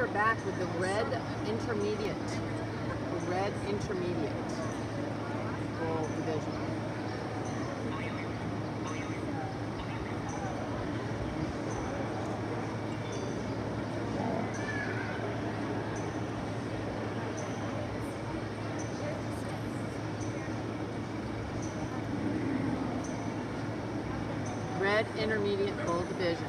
are back with the red intermediate. The red intermediate bull division. Red intermediate bull division.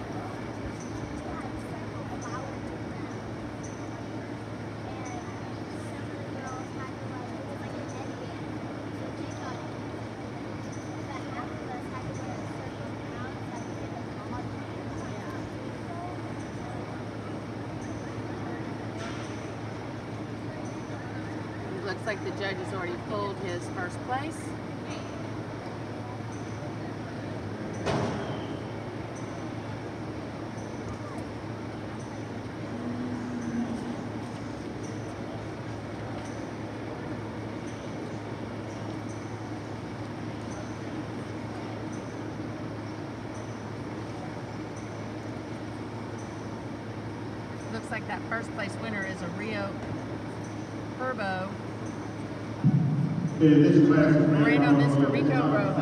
Looks like the judge has already pulled his first place. Looks like that first place winner is a Rio Herbo. Moreno, Mr. Rico Rojo.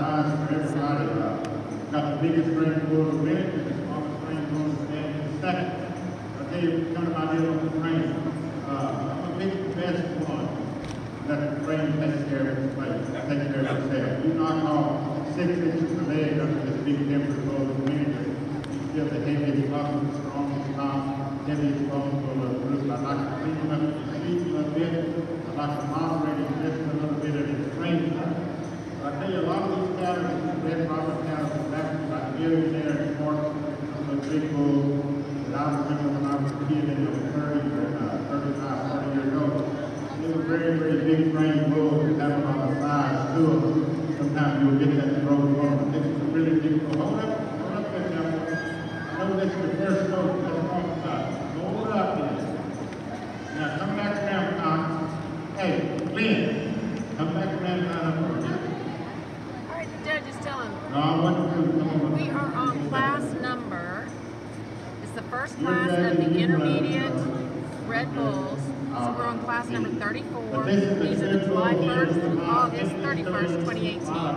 Got the biggest ring for the win, and the smallest ring for the stand in second. I'll tell you kind of my deal with the ring. I'm a big best one. That the ring takes care of its place, takes care of itself. You knock off 6 inches of leg under this big temper for the win. You feel the heaviest muscle, the strongest top, heaviest bone for the group. I like to clean up the seat a little bit. I like to moderate it just a little bit of its strength. I tell you, a lot of these cattle, red Robert cattle, that's like getting there and sports, some of the big bulls that I remember when I was a kid in the 30s or 35, 40 years old. They were very, very big frame bulls that have a lot of size to them. Sometimes you'll get that growth on them. This is a really big bull. Hold up there, gentlemen. I know this is the first stroke. Let's talk about it. Hold up there. Now come back around, Tom. Hey, Glenn, come back around up here. Judges tell him we are on class number. It's the first class of the intermediate Red Bulls. So we're on class number 34. These are the July 1st through August 31st, 2018.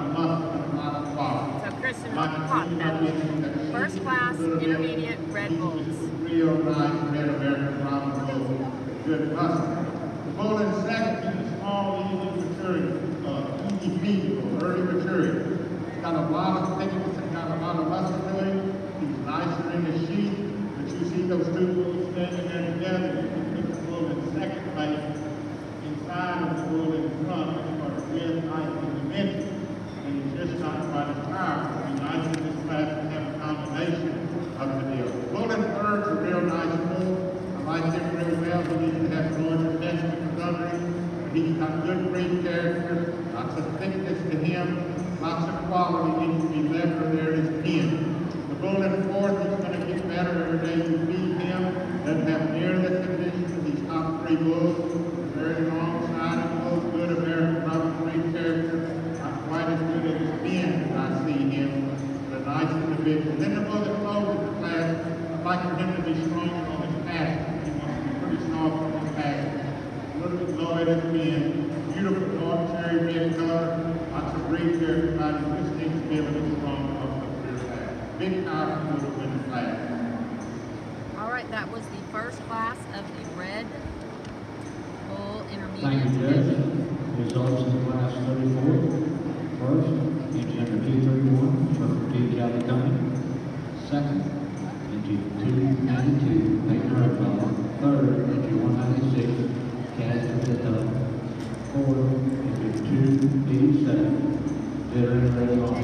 So Kristen caught that. First class intermediate Red Bulls. Real nice red American Bronco bull. Good muscle. The bull in second is small, easy maturing, easy feed, early maturing. Got a lot of thickness and got a lot of muscle to him. He's nicer in the sheath, but you see those two bulls standing there together. You can put the bull in second place inside of the bull in front, which are real nice in the middle. And he's just not quite as powerful. He's nice in this class to have a combination of the deal. The bull in third is a real nice bull. I like him real well. He needs to have larger density recovery. He's got good breed character, lots of thickness to him. Lots of quality needs to be left there in his pen. The bull in fourth is going to get better every day you feed him. Doesn't have near the conditions of these top 3 bulls. Very long-sided bull, good American Robert breed character. Not quite as good as his pen as I see him, but a nice individual. Then the bull that closes the class, I'd like him to be stronger on his passing. He wants to be pretty soft on his passing. A little bit low at his pen. Beautiful dark cherry red color. Lots of breed character about him. Just needs to be a little strong off the rear pass. Big powerful to win the class. All right, that was the first class of the Red Bull Intermediate. Thank you, Judge. Results in class 34. First, engine number 231, Circle T Cali Company. Second, engine 292, Peyton Roadball. Third, engine 196, Cass Vito. Fourth, engine 287, Veteran Red Lawn.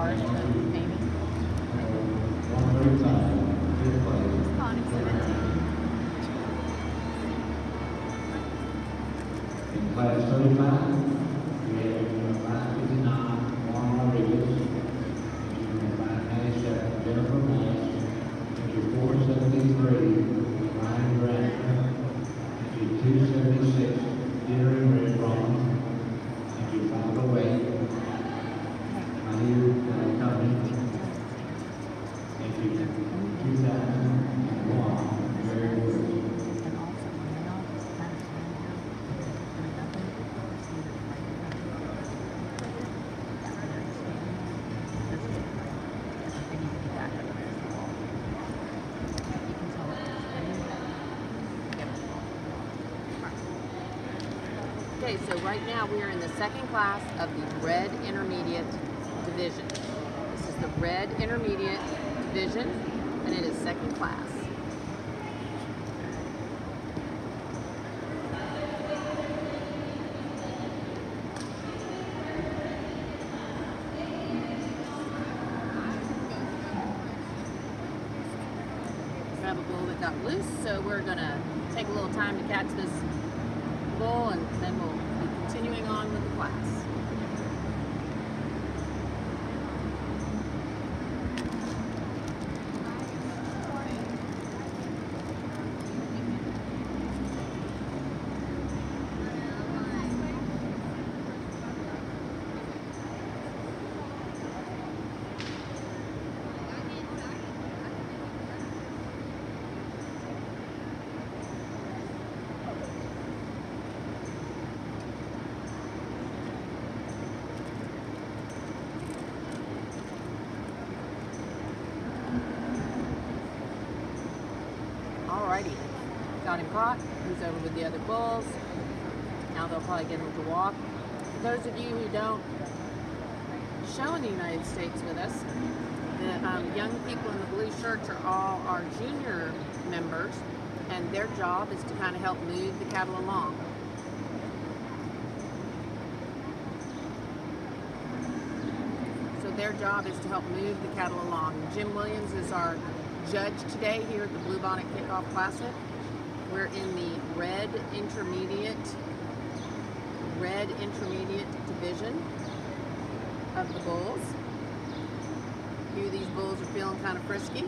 135, fifth place. In class 35, we have 559, Juan Rodriguez. Engine 597, Jennifer Mass. Engine 473, Ryan Grant. Engine 276, Veteran Red Lawn. Engine 508, Mahir Company. Engine 2001, Mary Woods. Okay, so right now we are in the second class of the Red Intermediate Division. This is the Red Intermediate Division, and it is second class. We have a bull that got loose, so we're gonna take a little time to catch this bull, and then we'll be continuing on with the class. Alrighty, got him caught. He's over with the other bulls. Now they'll probably get him to walk. For those of you who don't show in the United States with us, the young people in the blue shirts are all our junior members, and their job is to kind of help move the cattle along. So their job is to help move the cattle along. Jim Williams is our judge today here at the Bluebonnet Kickoff Classic. We're in the Red Intermediate Division of the bulls. A few of these bulls are feeling kind of frisky.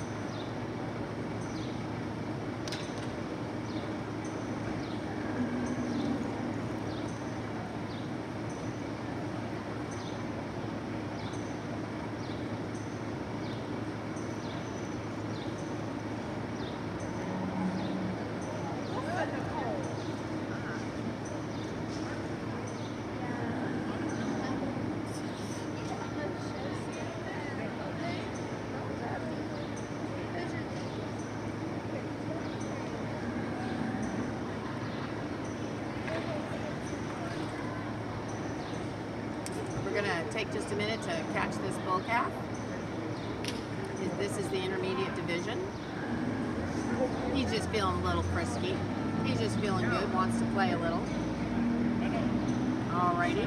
We're going to take just a minute to catch this bull calf. This is the intermediate division. He's just feeling a little frisky. He's just feeling good, wants to play a little. Alrighty.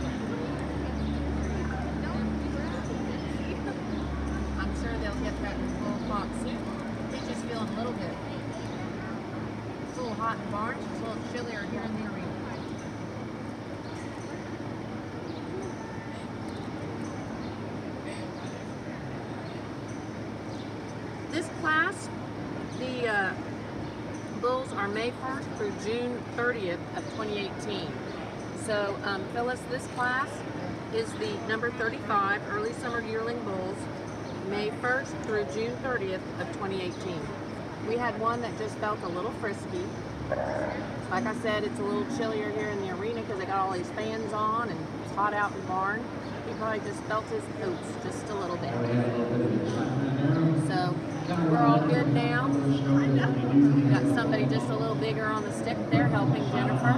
I'm sure they'll get that bull clock soon. He's just feeling a little good. It's a little hot in the barn. It's a little chillier here in the arena. This class, the bulls are May 1st through June 30th of 2018. So Phyllis, this class is the number 35 Early Summer Yearling Bulls, May 1st through June 30th of 2018. We had one that just felt a little frisky. Like I said, it's a little chillier here in the arena because they got all these fans on and it's hot out in the barn. He probably just felt his oats just a little bit. So we're all good now. Got somebody just a little bigger on the stick there helping Jennifer.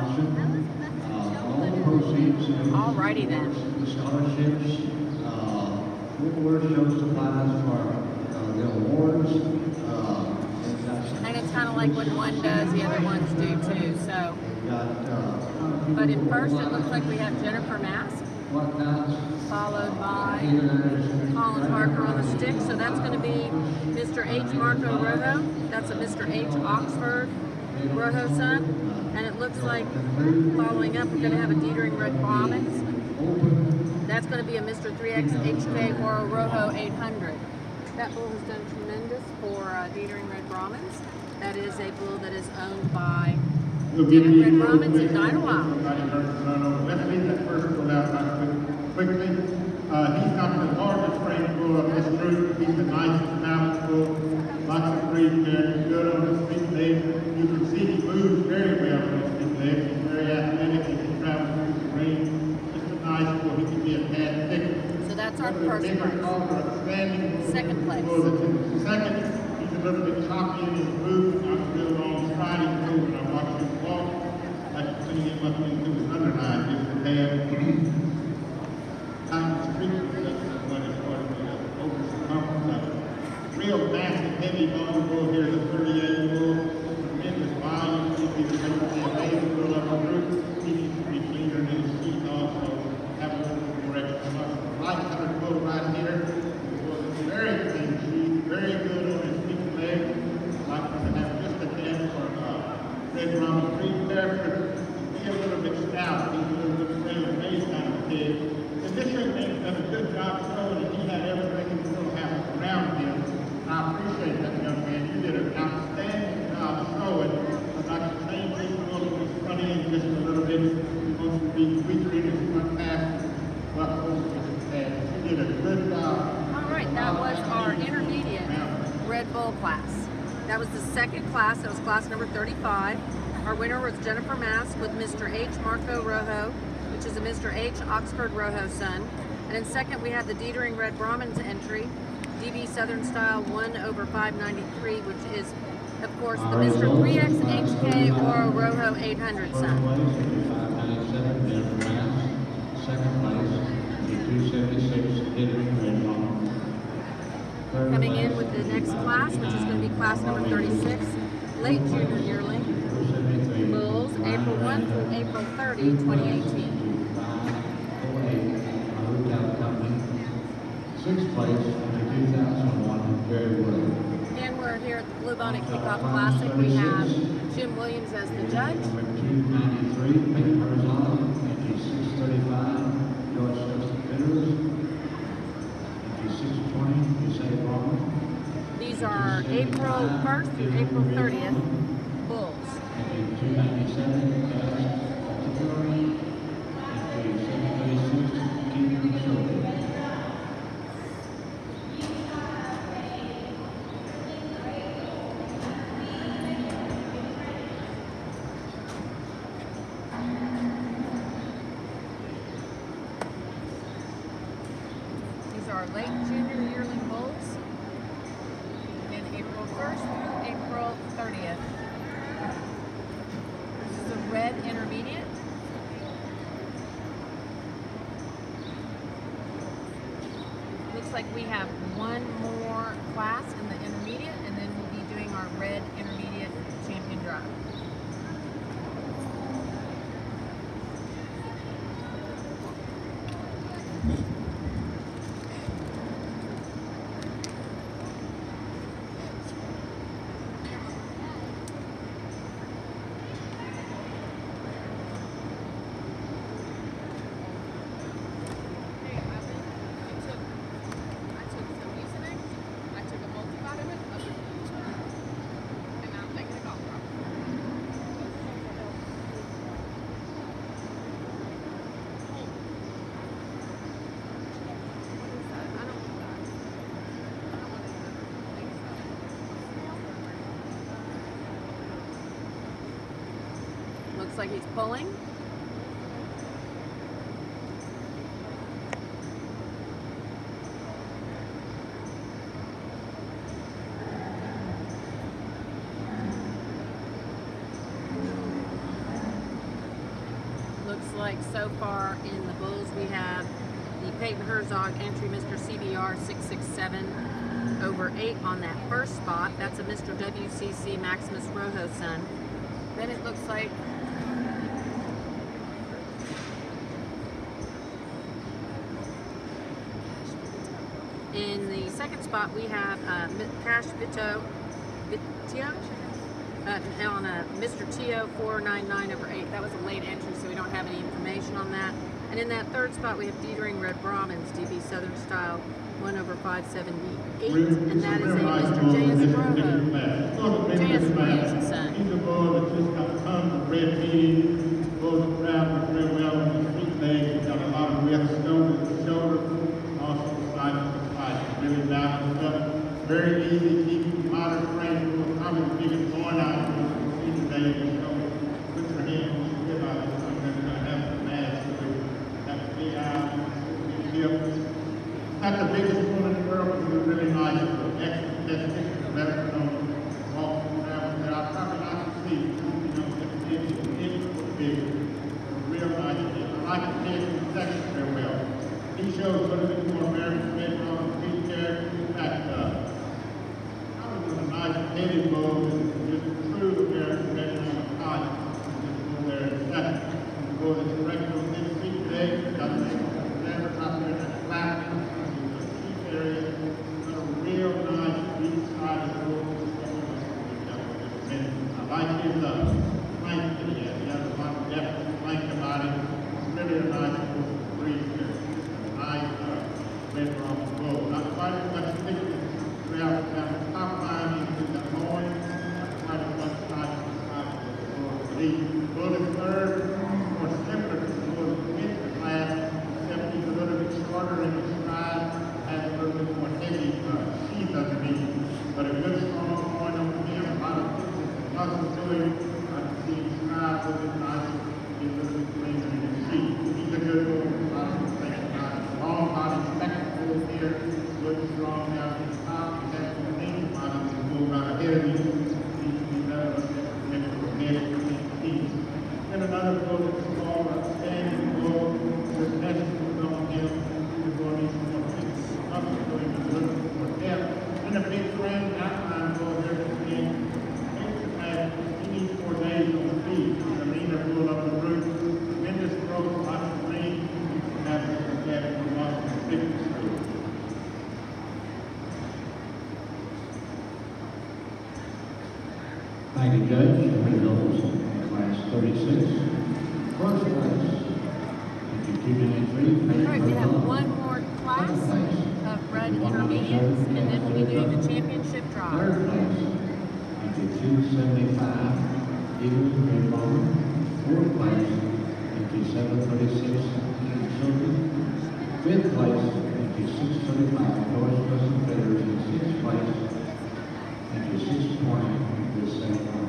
Alrighty then. Scholarships, footwear, show supplies for the awards. And it's kind of like when one does, the other ones do too. So, but at first it looks like we have Jennifer Mask, followed by Colin Parker on the stick. So that's going to be Mr. H. Marco Rojo. That's a Mr. H. Oxford Rojo son. And it looks like following up, we're going to have a Dietering Red Brahmins. That's going to be a Mr. 3X HK Oro Rojo 800. That bull has done tremendous for Dietering Red Brahmins. That is a bull that is owned by Dietering Red Brahmins and Dinah Wild. Let's leave that first bull out quickly. He's not the largest framed bull of this group. He's the nicest balanced bull. Lots of breed there. Good on his feet legs. You can see he moves very well on his feet legs. He's very athletic. He can travel through the ring. Just a nice bull. He can be a tad thicker. So that's our first place. Second place. Second, he's a little bit choppy in his movement. I'm still on Friday too when I watch him walk. Like putting him must be to his underline, is to have kind of street protection when it's going to be over circumference of it. Real massive, heavy bone bull here, the 38 bull, tremendous volume, he needs to be a base bull of a group, he needs to be cleaner than his feet also, have a little bit more extra muscle. Light colored bull right here, was very clean sheet, very good on his feet and legs, like to have just a dent for Red Brahman Creek there, be a little bit stout, he's a little bit trailer base kind of kid. And this young man's done a good job showing that he had everything in the world happen around him. I appreciate that, young man. You did an outstanding job showing. I'd like to change this look on his front end just a little bit. He wants to be weaker in his front pass. You did a good job. All right, that was our intermediate Red Bull class. That was the second class. That was class number 35. Our winner was Jennifer Mask with Mr. H. Marco Rojo, which is a Mr. H. Oxford Rojo son. And in second, we had the Dietering Red Brahmins entry, DB Southern Style 1/593, which is, of course, the Mr. 3X HK or Rojo 800 First son. place, 597, Jennifer Mask. Second place, 276, Dietering Red Brahmins. Third Coming in place, with the next class, which is going to be class number 36, late junior yearling, 273, Bulls, April 1 through April 30, 2018. 548, Hotel Company. Sixth place in the 2001 Jerry Wood. And we're here at the Blue Bonnet Kickoff Classic. We have Jim Williams as the judge. Number 293, Peyton Herzog. Entry 635, George Joseph Bitters. Entry 620, Usain Barber. These are April 1st through April 30th Bulls. Entry 297, Gus Altieri. Entry 736, Keith Shorty. These are late junior yearling Bulls in April 1st through April 30th. This is a red intermediate. Looks like we have one more class in the intermediate, and then we'll be doing our red intermediate champion drive. Looks like he's pulling. Looks like so far in the Bulls we have the Peyton Herzog entry, Mr. CBR 667/8 on that first spot. That's a Mr. WCC Maximus Rojo son. Then it looks like in the second spot we have Cash Vito on a Mr. Tio 499/8. That was a late entry, so we don't have any information on that. And in that third spot we have Dietering Red Brahmins, DB Southern Style 1/578, and that is a Mr. J.S. Rojo. J.S. Williams' son. He's a bull that just got tons of red meat, goes around very well with his feet legs. He's got a lot of width, shoulder to shoulder, also side to side. Really balanced up. Very easy to keep modern frame. We'll probably give it going out of the season day. So put your hand on the tip out of something that's going to have some mass. So have a big eye, big hip. Not the biggest one in the world, but it's really nice. Excellent technique, better known. Walking around there, I probably not to see, you know, it's big. heavy bull is just true American Red Rhino College. Just go there in a second. Go to the director of Mississippi today, got the letters out there in the flat, the sheep area, got a real nice beach side of the road. I like his plank that he has. He has a lot of depth plank about it. It's really a nice little breeze here. Nice red Rhino bull. Not quite as much thickness throughout the top line into the loin. Not quite as much side to side as the bull. But he bull is third, more simpler to the bull in the class, except he's a little bit shorter in his stride, has a little bit more heavy sheath underneath. But a good strong loin over him, a lot of muscle to him. I can see his stride a little bit nicer, he's a little bit cleaner in his sheath. He's a good bull. A lot of people think about it. Long body, second bull here, good strong down to the top. He has some lean body to bull right ahead of him. Needs to be better than the mid teeth. Then another bull that's small, outstanding bull. There's vegetables on him. He's going to need some more muscle to him, a little bit more depth. And a big frame outline bull there to see. He needs 4 days on the feet. He's a leaner bull up the root. Tremendous growth, lots of lean. And that's what we get for muscle and thickness to it. Thank you, Judge. Results in class 36. First place, 5293. All right, we have one more class of bred intermediates, and then we'll be doing the championship drive. Third place, 5275. Eagles Red Bomber. Fourth place, 5736. Children. Fifth place, 5635. North Western Feathers. In sixth place, 5620. This second one.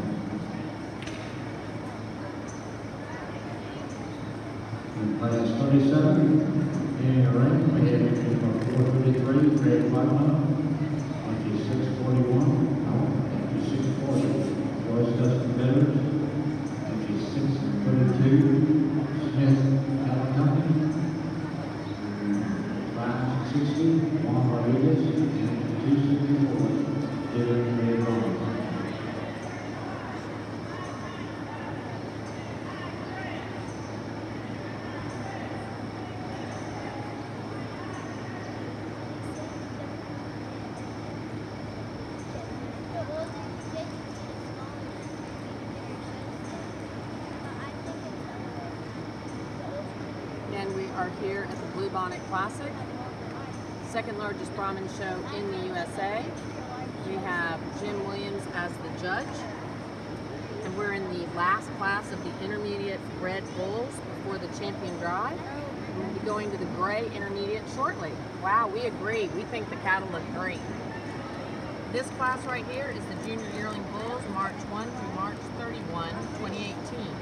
In class 37, in the rank, we have 433, Red White, 2641, 2640, Joyce Dustin Feathers, 2632, Smith Cattle Company, 560, Juan Rodriguez, and 264, Dylan Red Rollins. Again, we are here at the Bluebonnet Classic, second largest Brahman show in the USA. We have Jim Williams as the judge, and we're in the last class of the intermediate bred bulls before the champion drive. We'll be going to the gray intermediate shortly. Wow, we agree. We think the cattle look great. This class right here is the Junior Yearling Bulls, March 1 through March 31, 2018.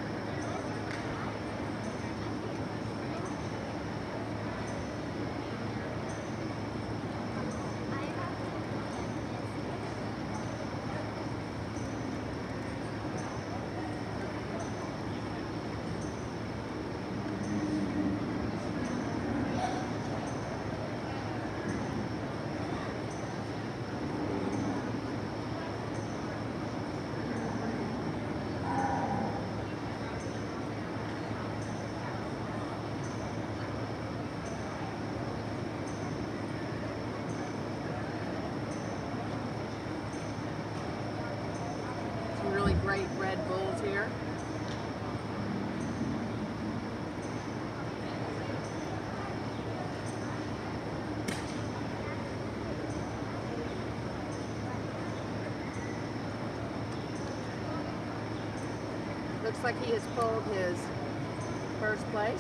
Really great red bulls here. Looks like he has pulled his first place.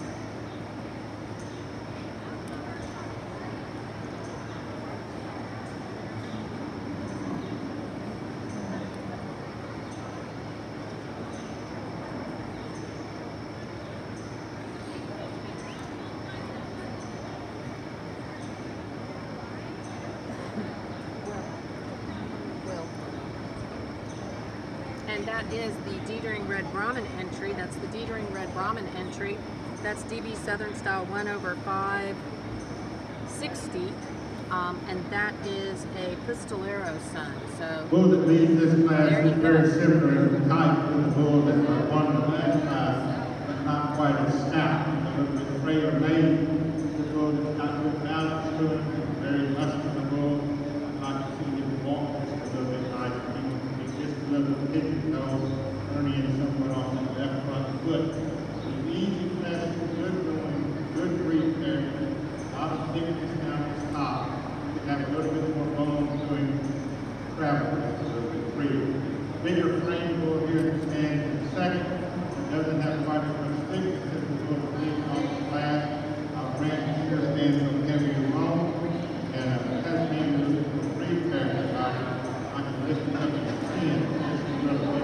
And that is the Diedering Red Brahman entry. That's the Diedering Red Brahman entry. That's DB Southern Style 1/560. And that is a Pistolero son. So bull that leads this class There you is very go. similar in type to the bull that won the last class, but not quite as stout. A little bit frailer made. The bull that's got good balance to it, very muscular bull. I'd like to see him walk just a little bit nicer. He's just a little bit pigeon nose, turning somewhat off the left front foot. He's easy fast, good going, good breathe there. A lot of thickness down his top. He have a little bit more bone to him. Travel a little bit freer. Bigger frame bull here that stands in second. Doesn't have quite as much thickness as the bull that leads off the class. Brand here stands a little heavier bone. And has been a little bit more breathe there. I can lift it up to 10 just a little bit.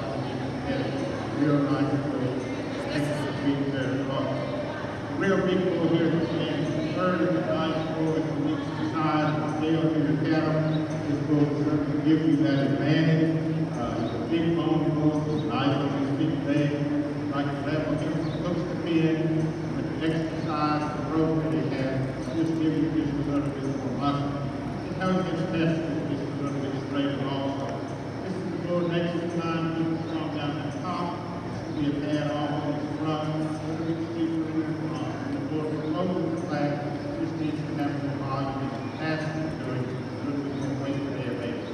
Real nice bull. Extra breathe there as well. Real big bull here that stands third is a nice bull that can reach the size of the tail to your cattle. This bull will certainly give you that advantage. It's a big bone bull, nice on his big leg, like level him hooks the pin with the extra size of the rope that he has. Just give you just a little bit more muscle. The intelligence test is just a little bit straighter also. This is the bull next to mine, keep the strong down the top. This will be a pad off on his front, a little bit steeper in the front. And the bull that closes the class just needs to have more volume and capacity to it, a little bit more weight for their babies.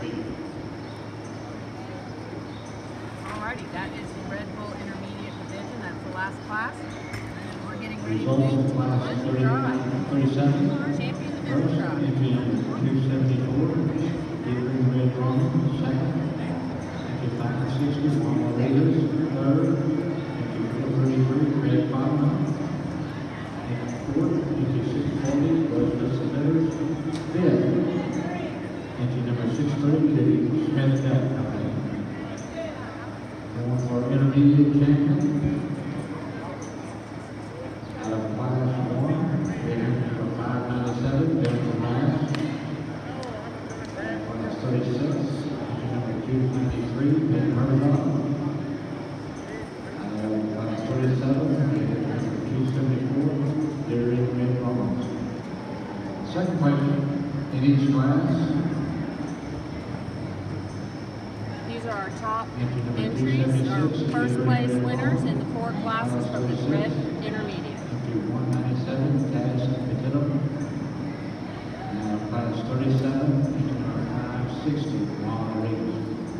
Alrighty, that is the Red Bull Intermediate Division. That's the last class. And we're getting ready to Results move of to the class Division Drive. 37. Champion First, Division Drive. entry number 274, Gabriel Red Ronald. Second, entry 560, Juan Rodriguez. Third, entry 433, Red Palma. Fourth, entry 640, Rose Cesar's. Fifth, entry number 632, Smith Bell Company. Going for intermediate champion. Out of class 1, we have number 597, Jennifer Mass. Class 36, number 293, Ben Murdoch. Class 37, we have number 274, Darian Red Rollins. Second place in each class. These are our top Entry number entries, our 276, first place Red winners Rollins. in the 4 classes from the Red Intermediate. Entry 197, Cass Petitto. Now class 37, entry number 560, Juan Rodriguez.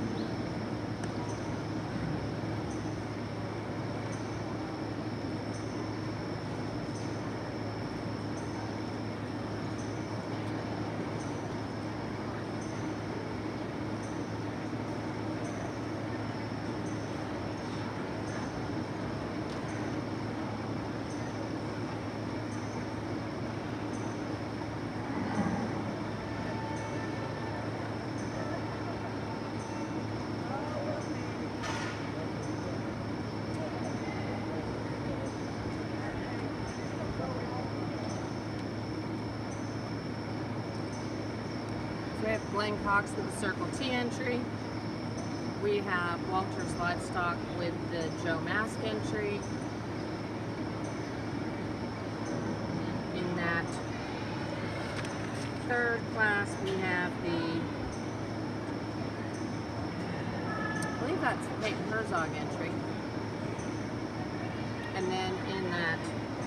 We have Glenn Cox with the Circle T entry. We have Walters Livestock with the Joe Mask entry. In that third class, we have the, I believe that's Peyton Herzog entry. And then in that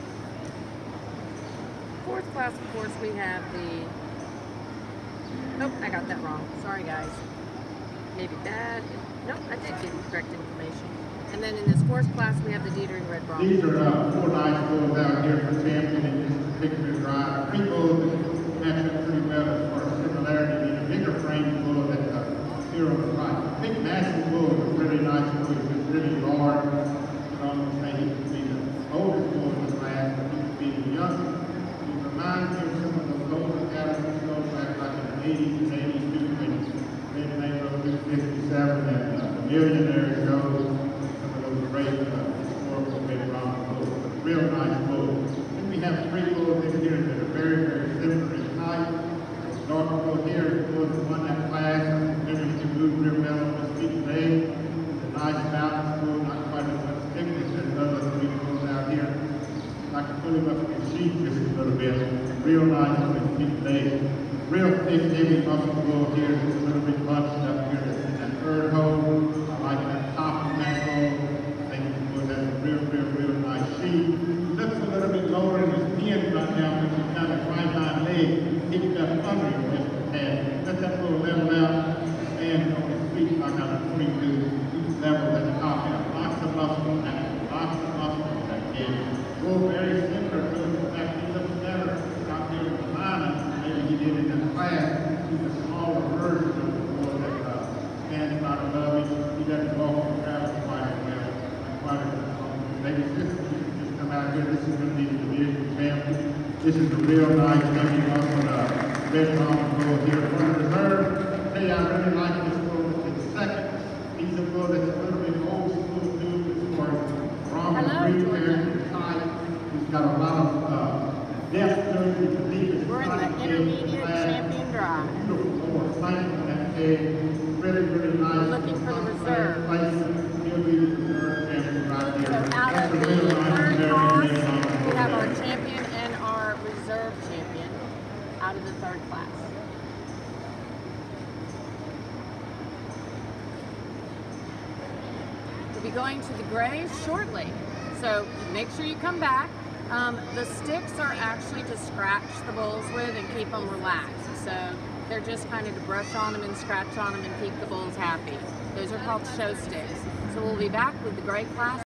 fourth class, of course, we have the, nope, I got that wrong. Sorry, guys. Maybe that. Nope, I did give you correct information. And then in this fourth class, we have the Dieter Red Bronx. These are 4 nice bulls out here for champion in this particular drive. 3 bulls that match up pretty well as far as similarity. And a bigger frame bull that here on the right. I think massive bull is a really nice bull. He's really large. I can almost say he could be the oldest bull in the class, but he could be the youngest. He reminds me of some of those older cattle that go back like in the 80s and 82 when they rode through 57 and the Millionaires goes. Some of those great historical big round bulls. But real nice bulls. Then we have 3 bulls in here that are very, very similar in height. The dark bull here is the bull that won that class. Remember, he moved real well on his feet today. It's a nice balance bull, not quite as much thickness as the other 3 bulls out here. I can pull him up in the sheet just a little bit. Real nice on his feet today. Real thick, heavy muscle bull here. It's a little bit much here. This is going to be the division champion. This is a real nice looking one with a red palm bull here. For the reserve, hey, I really like this bull. It's second. He's a bull that's a little bit old school too, as far as wrong Hello, breed Georgia. there inside. He's got a lot of depth to it. The deepest We're in the intermediate champion drive. Beautiful horse, playing on that egg. Really, really nice. Looking for the reserve. Placement. He'll be the reserve champion right there. So out That's of a the real nice third reserve class, champion. we have our champion and our reserve champion out of the third class. We'll be going to the grays shortly, so make sure you come back. The sticks are actually to scratch the bulls with and keep them relaxed. So they're just kind of to brush on them and scratch on them and keep the bulls happy. Those are called show sticks. So we'll be back with the gray class